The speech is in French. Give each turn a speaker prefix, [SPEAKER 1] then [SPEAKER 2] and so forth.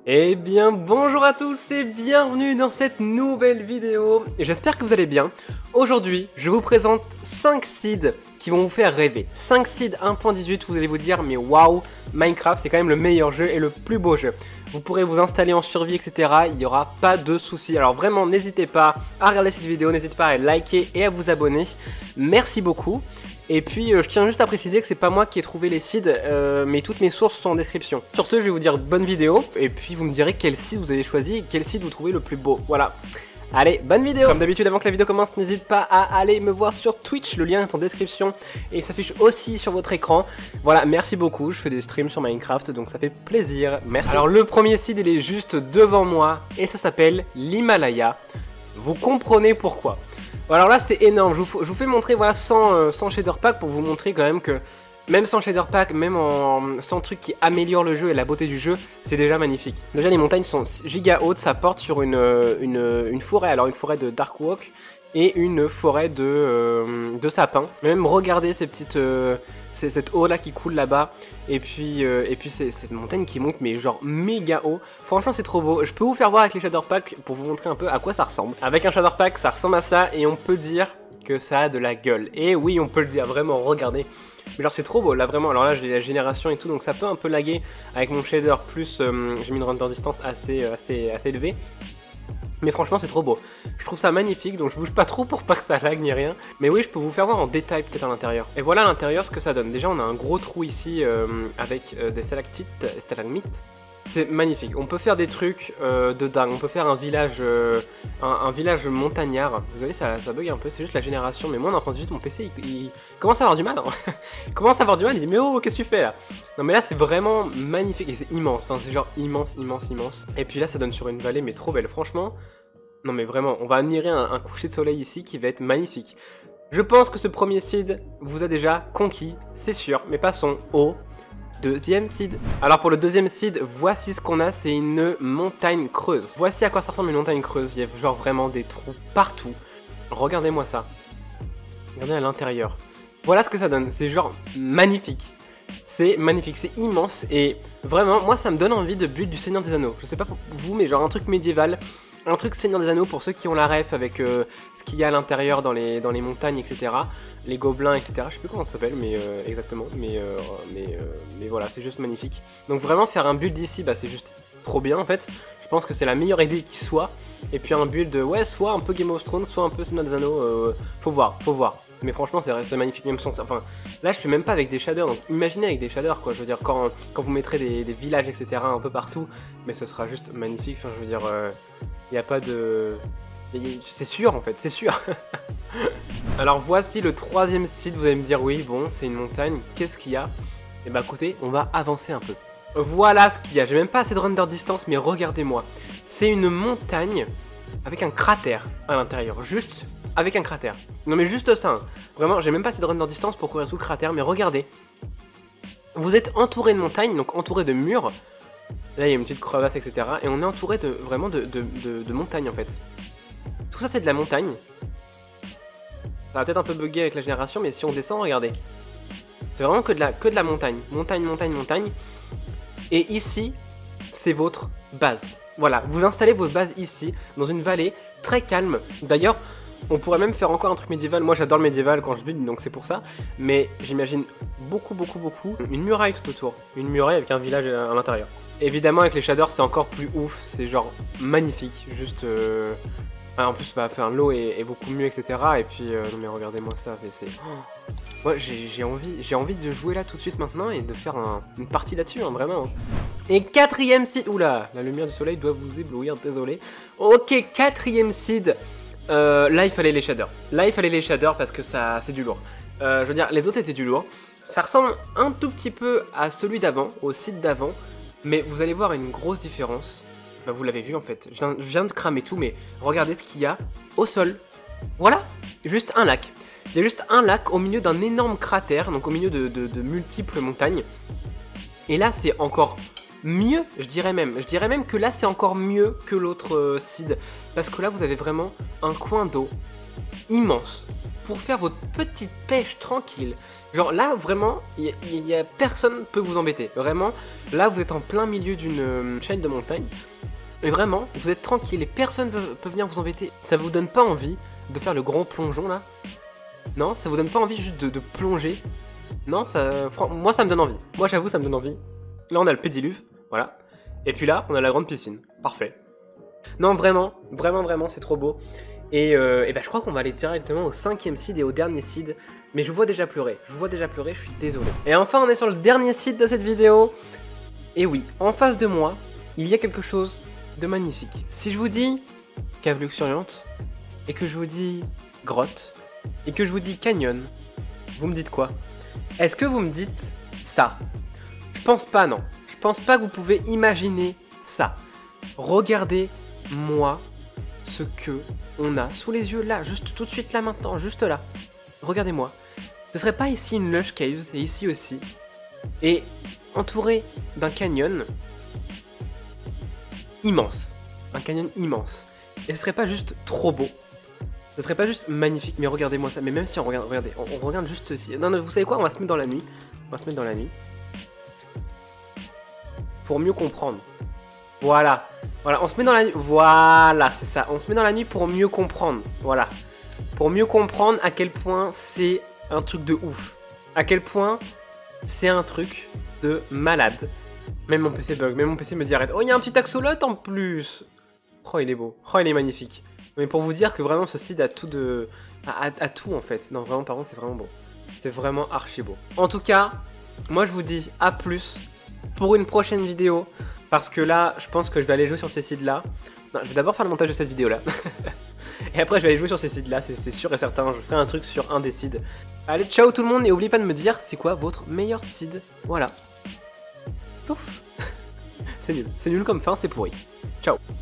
[SPEAKER 1] Eh bien bonjour à tous et bienvenue dans cette nouvelle vidéo. J'espère que vous allez bien. Aujourd'hui je vous présente 5 seeds qui vont vous faire rêver. 5 seeds 1.18, vous allez vous dire mais waouh, Minecraft c'est quand même le meilleur jeu et le plus beau jeu. Vous pourrez vous installer en survie etc, il n'y aura pas de soucis. Alors vraiment n'hésitez pas à regarder cette vidéo, n'hésitez pas à liker et à vous abonner. Merci beaucoup. Et puis je tiens juste à préciser que c'est pas moi qui ai trouvé les seeds, mais toutes mes sources sont en description. Sur ce, je vais vous dire bonne vidéo, et puis vous me direz quel seed vous avez choisi, et quel seed vous trouvez le plus beau. Voilà. Allez, bonne vidéo. Comme d'habitude, avant que la vidéo commence, n'hésite pas à aller me voir sur Twitch, le lien est en description, et il s'affiche aussi sur votre écran. Voilà, merci beaucoup, je fais des streams sur Minecraft, donc ça fait plaisir, merci. Alors le premier seed, il est juste devant moi, et ça s'appelle l'Himalaya. Vous comprenez pourquoi. Alors là c'est énorme, je vous fais montrer voilà sans shader pack pour vous montrer quand même que même sans shader pack, même sans truc qui améliore le jeu et la beauté du jeu, c'est déjà magnifique. Déjà les montagnes sont giga hautes, ça porte sur une forêt, alors une forêt de Darkwalk et une forêt de sapins. Même regardez ces petites... cette eau là qui coule là-bas et puis c'est cette montagne qui monte mais genre méga haut. Franchement c'est trop beau. Je peux vous faire voir avec les shader packs pour vous montrer un peu à quoi ça ressemble. Avec un shader pack ça ressemble à ça et on peut dire que ça a de la gueule. Et oui on peut le dire vraiment, regardez. Mais genre c'est trop beau là vraiment. Alors là j'ai la génération et tout donc ça peut un peu laguer avec mon shader plus j'ai mis une render distance assez élevée. Mais franchement c'est trop beau, je trouve ça magnifique donc je bouge pas trop pour pas que ça lag ni rien. Mais oui je peux vous faire voir en détail peut-être à l'intérieur. Et voilà à l'intérieur ce que ça donne. Déjà on a un gros trou ici avec des stalactites, stalagmites. C'est magnifique, on peut faire des trucs de dingue, on peut faire un village montagnard. Désolé ça bug un peu, c'est juste la génération, mais moi en 1.18 mon PC il commence à avoir du mal hein. Il commence à avoir du mal, il dit mais oh qu'est-ce que tu fais là? Non mais là c'est vraiment magnifique et c'est immense, enfin c'est genre immense. Et puis là ça donne sur une vallée mais trop belle franchement. Non mais vraiment, on va admirer un coucher de soleil ici qui va être magnifique. Je pense que ce premier seed vous a déjà conquis, c'est sûr, mais passons au deuxième seed. Alors pour le deuxième seed, voici ce qu'on a, c'est une montagne creuse. Voici à quoi ça ressemble une montagne creuse, il y a genre vraiment des trous partout. Regardez-moi ça. Regardez à l'intérieur. Voilà ce que ça donne, c'est genre magnifique. C'est magnifique, c'est immense et vraiment, moi ça me donne envie de build du Seigneur des Anneaux. Je sais pas pour vous, mais genre un truc médiéval. Un truc Seigneur des Anneaux pour ceux qui ont la ref avec ce qu'il y a à l'intérieur dans les montagnes, etc. Les gobelins, etc. Je sais plus comment ça s'appelle, mais exactement. Mais voilà, c'est juste magnifique. Donc vraiment faire un build ici, bah, c'est juste trop bien en fait. Je pense que c'est la meilleure idée qui soit. Et puis un build, ouais, soit un peu Game of Thrones, soit un peu Seigneur des Anneaux. Faut voir. Mais franchement, c'est magnifique, même sans... Enfin, là, je fais même pas avec des shaders, donc imaginez avec des shaders, quoi. Je veux dire, quand vous mettrez des villages, etc. un peu partout, mais ce sera juste magnifique. Enfin, je veux dire, il n'y a pas de... C'est sûr, en fait, c'est sûr. Alors, voici le troisième site. Vous allez me dire, oui, bon, c'est une montagne. Qu'est-ce qu'il y a? Et bah, écoutez, on va avancer un peu. Voilà ce qu'il y a. J'ai même pas assez de render distance, mais regardez-moi. C'est une montagne avec un cratère à l'intérieur, juste... avec un cratère. Non mais juste ça, hein. Vraiment j'ai même pas assez de render distance pour courir sous le cratère, mais regardez. Vous êtes entouré de montagnes, donc entouré de murs. Là il y a une petite crevasse, etc. Et on est entouré de vraiment de montagnes en fait. Tout ça c'est de la montagne. Ça va peut-être un peu bugger avec la génération, mais si on descend, regardez. C'est vraiment que de la montagne. Montagne. Et ici, c'est votre base. Voilà, vous installez votre base ici, dans une vallée très calme. D'ailleurs, on pourrait même faire encore un truc médiéval. Moi j'adore le médiéval quand je build, donc c'est pour ça. Mais j'imagine beaucoup une muraille tout autour. Une muraille avec un village à l'intérieur. Évidemment avec les shaders c'est encore plus ouf. C'est genre magnifique. Juste... en plus bah, enfin, l'eau est beaucoup mieux, etc. Et puis non mais regardez-moi ça. C'est... Oh. Moi j'ai envie de jouer là tout de suite maintenant et de faire une partie là-dessus, hein, vraiment. Et quatrième seed... Oula, la lumière du soleil doit vous éblouir, désolé. Ok, quatrième seed... là il fallait les shaders. Là il fallait les shaders parce que ça c'est du lourd. Je veux dire les autres étaient du lourd. Ça ressemble un tout petit peu à celui d'avant, au site d'avant. Mais vous allez voir une grosse différence. Bah, vous l'avez vu en fait. Je viens de cramer tout mais regardez ce qu'il y a au sol. Voilà, juste un lac. Il y a juste un lac au milieu d'un énorme cratère. Donc au milieu de multiples montagnes. Et là c'est encore... mieux, je dirais même que là c'est encore mieux que l'autre seed, parce que là vous avez vraiment un coin d'eau immense, pour faire votre petite pêche tranquille. Genre là, vraiment, personne peut vous embêter. Vraiment, là, vous êtes en plein milieu d'une chaîne de montagnes. Et vraiment, vous êtes tranquille et personne peut venir vous embêter. Ça vous donne pas envie de faire le grand plongeon là? Non, ça vous donne pas envie juste de plonger? Non, moi ça me donne envie. Moi j'avoue, ça me donne envie. Là, on a le pédiluve, voilà. Et puis là, on a la grande piscine. Parfait. Non, vraiment, c'est trop beau. Et je crois qu'on va aller directement au 5e seed et au dernier seed. Mais je vous vois déjà pleurer. Je suis désolé. Et enfin, on est sur le dernier seed de cette vidéo. Et oui, en face de moi, il y a quelque chose de magnifique. Si je vous dis cave luxuriante, et que je vous dis grotte, et que je vous dis canyon, vous me dites quoi? Est-ce que vous me dites ça? Je pense pas, non. Je pense pas que vous pouvez imaginer ça. Regardez-moi ce que on a sous les yeux là, juste tout de suite là maintenant, juste là. Regardez-moi. Ce serait pas ici une lush cave, et ici aussi. Et entouré d'un canyon immense. Un canyon immense. Et ce serait pas juste trop beau. Ce serait pas juste magnifique. Mais regardez-moi ça. Mais même si on regarde, regardez, on regarde juste ici. Non, vous savez quoi? On va se mettre dans la nuit. Pour mieux comprendre. Voilà, on se met dans la nuit. Voilà, c'est ça. On se met dans la nuit pour mieux comprendre. Voilà. Pour mieux comprendre à quel point c'est un truc de ouf. À quel point c'est un truc de malade. Même mon PC bug, même mon PC me dit arrête. Oh, il y a un petit axolot en plus. Oh, il est beau. Oh, il est magnifique. Mais pour vous dire que vraiment ce seed a tout de... a tout en fait. Non, vraiment, par contre, c'est vraiment beau. C'est vraiment archi beau. En tout cas, moi je vous dis à plus pour une prochaine vidéo. Parce que là, je pense que je vais aller jouer sur ces seeds-là. Non, je vais d'abord faire le montage de cette vidéo-là. Et après, je vais aller jouer sur ces seeds-là, c'est sûr et certain. Je ferai un truc sur un des seeds. Allez, ciao tout le monde, et n'oubliez pas de me dire c'est quoi votre meilleur seed. Voilà. Pouf. C'est nul comme fin, c'est pourri. Ciao.